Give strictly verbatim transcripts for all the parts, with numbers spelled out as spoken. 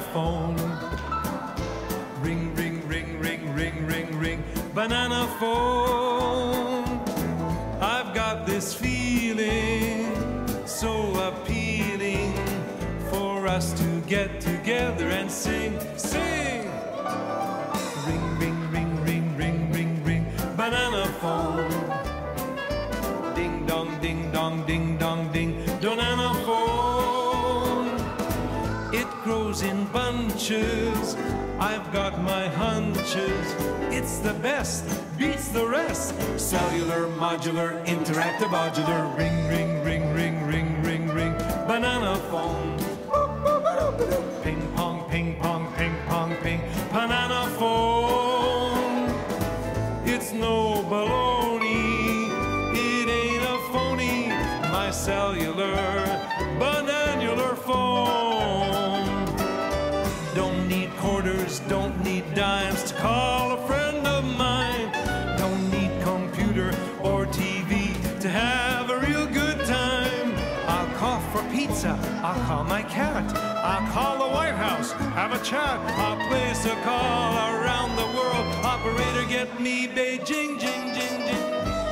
phone. Ring, ring, ring, ring, ring, ring, ring, banana phone. I've got this feeling so appealing for us to get together and sing, sing. Ring, ring, ring, ring, ring, ring, ring, banana phone. Ding dong, ding dong, ding dong, ding, banana phone. It grows in bunches, I've got my hunches. It's the best, beats the rest. Cellular, modular, interactive, modular. Ring, ring, ring, ring, ring, ring, ring, banana phone. Ping pong, ping pong, ping pong, ping, banana phone. It's no baloney, it ain't a phony. My cellular, bananular phone. Don't need quarters, don't need dimes to call a friend of mine. Don't need computer or T V to have a real good time. I'll call for pizza, I'll call my cat, I'll call the White House, have a chat. I'll place a call around the world. Operator, get me Beijing, jing, jing, jing.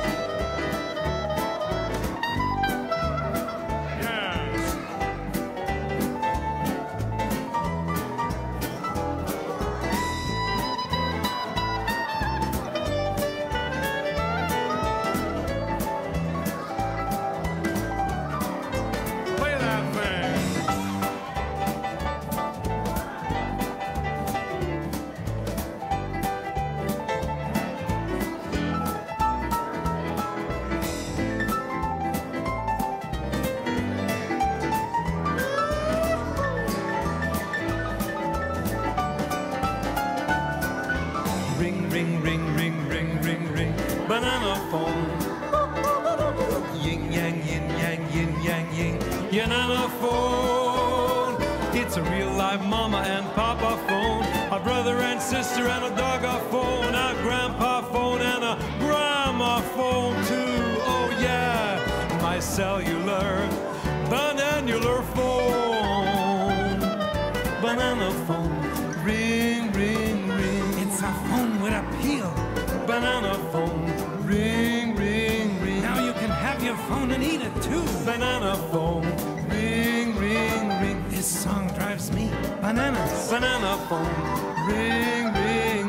Ring, ring, ring, ring, ring, ring, ring, banana phone. Yin yang, yin yang, yin yang, yin, banana phone. It's a real live mama and papa phone, a brother and sister and a dog a phone, a grandpa phone and a grandma phone too. Oh yeah, my cellular, bananular phone. Banana phone. Ring, ring, ring. It's a phone with appeal. Banana phone. Ring, ring, ring. Now you can have your phone and eat it too. Banana phone. Ring, ring, ring. This song drives me bananas. Banana phone. Ring, ring,